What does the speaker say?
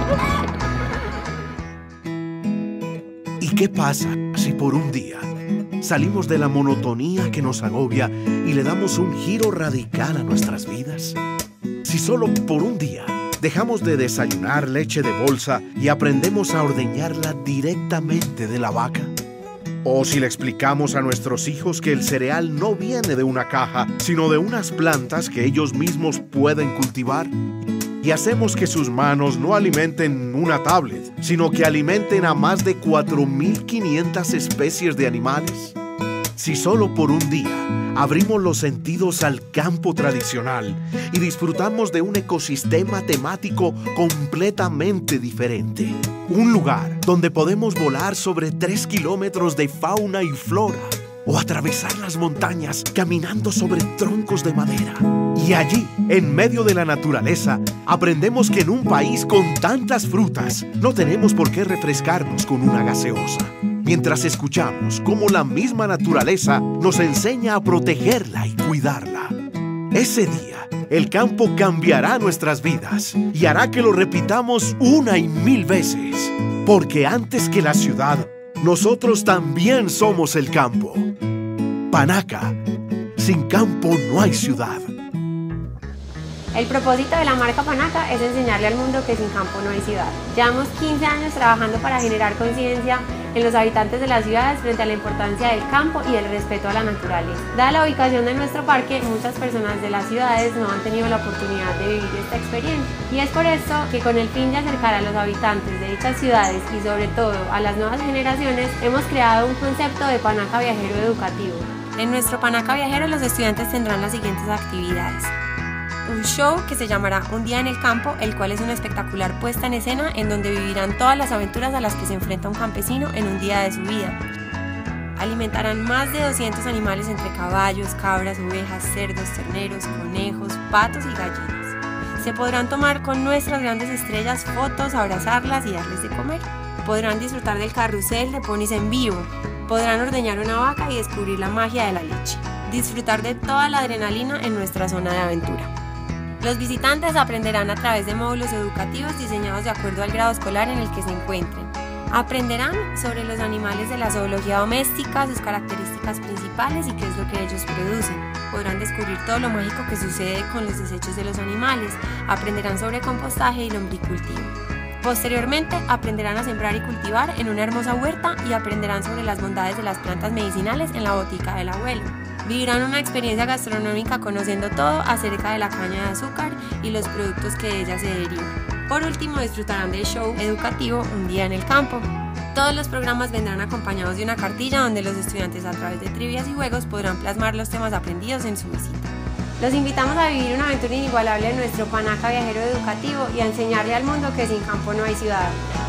¿Y qué pasa si por un día salimos de la monotonía que nos agobia y le damos un giro radical a nuestras vidas? Si solo por un día dejamos de desayunar leche de bolsa y aprendemos a ordeñarla directamente de la vaca. O si le explicamos a nuestros hijos que el cereal no viene de una caja, sino de unas plantas que ellos mismos pueden cultivar. Y hacemos que sus manos no alimenten una tablet, sino que alimenten a más de 4.500 especies de animales. Si solo por un día abrimos los sentidos al campo tradicional y disfrutamos de un ecosistema temático completamente diferente. Un lugar donde podemos volar sobre 3 kilómetros de fauna y flora o atravesar las montañas caminando sobre troncos de madera. Y allí, en medio de la naturaleza, aprendemos que en un país con tantas frutas no tenemos por qué refrescarnos con una gaseosa. Mientras escuchamos cómo la misma naturaleza nos enseña a protegerla y cuidarla. Ese día, el campo cambiará nuestras vidas y hará que lo repitamos una y mil veces. Porque antes que la ciudad, nosotros también somos el campo. Panaca, sin campo no hay ciudad. El propósito de la marca Panaca es enseñarle al mundo que sin campo no hay ciudad. Llevamos 15 años trabajando para generar conciencia en los habitantes de las ciudades frente a la importancia del campo y el respeto a la naturaleza. Dada la ubicación de nuestro parque, muchas personas de las ciudades no han tenido la oportunidad de vivir esta experiencia. Y es por esto que con el fin de acercar a los habitantes de dichas ciudades y sobre todo a las nuevas generaciones, hemos creado un concepto de Panaca Viajero educativo. En nuestro Panaca Viajero los estudiantes tendrán las siguientes actividades. Un show que se llamará Un día en el campo, el cual es una espectacular puesta en escena en donde vivirán todas las aventuras a las que se enfrenta un campesino en un día de su vida. Alimentarán más de 200 animales entre caballos, cabras, ovejas, cerdos, terneros, conejos, patos y gallinas. Se podrán tomar con nuestras grandes estrellas fotos, abrazarlas y darles de comer. Podrán disfrutar del carrusel de ponis en vivo. Podrán ordeñar una vaca y descubrir la magia de la leche. Disfrutar de toda la adrenalina en nuestra zona de aventura. Los visitantes aprenderán a través de módulos educativos diseñados de acuerdo al grado escolar en el que se encuentren. Aprenderán sobre los animales de la zoología doméstica, sus características principales y qué es lo que ellos producen. Podrán descubrir todo lo mágico que sucede con los desechos de los animales. Aprenderán sobre compostaje y lombricultivo. Posteriormente, aprenderán a sembrar y cultivar en una hermosa huerta y aprenderán sobre las bondades de las plantas medicinales en la botica del abuelo. Vivirán una experiencia gastronómica conociendo todo acerca de la caña de azúcar y los productos que de ella se derivan. Por último, disfrutarán del show educativo Un día en el campo. Todos los programas vendrán acompañados de una cartilla donde los estudiantes a través de trivias y juegos podrán plasmar los temas aprendidos en su visita. Los invitamos a vivir una aventura inigualable en nuestro Panaca Viajero educativo y a enseñarle al mundo que sin campo no hay ciudad.